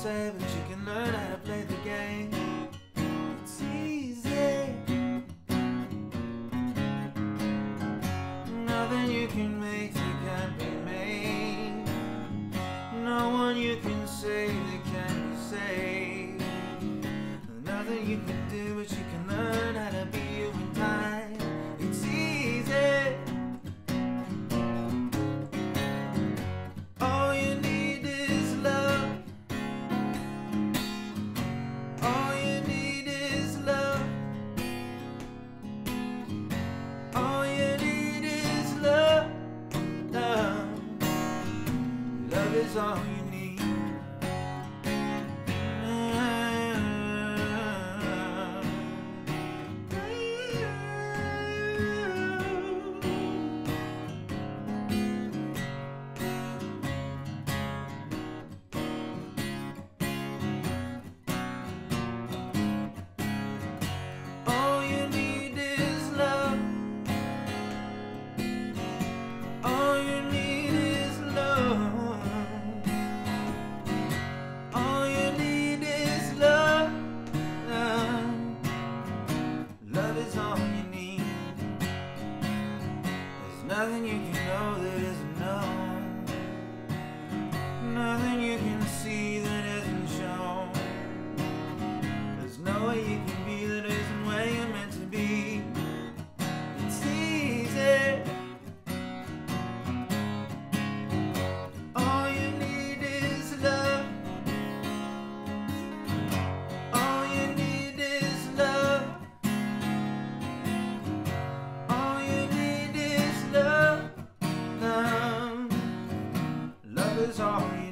say, but you can learn how to play the game. It's easy. Nothing you can make that can't be made. No one you can save that can't be saved. Nothing you can do, but you can learn how to be you in time. It's easy. All you need is love. All you need is love. All you need is love. Love is all you need. All you need is love. All you need is love. All you need is love. Love is all you need. There's nothing you can know that isn't known. Nothing you can see that isn't shown. There's no way you can be that isn't where you're meant to be. It's easy. All you need is love. All you need is love. All you need is love. Love is all you need.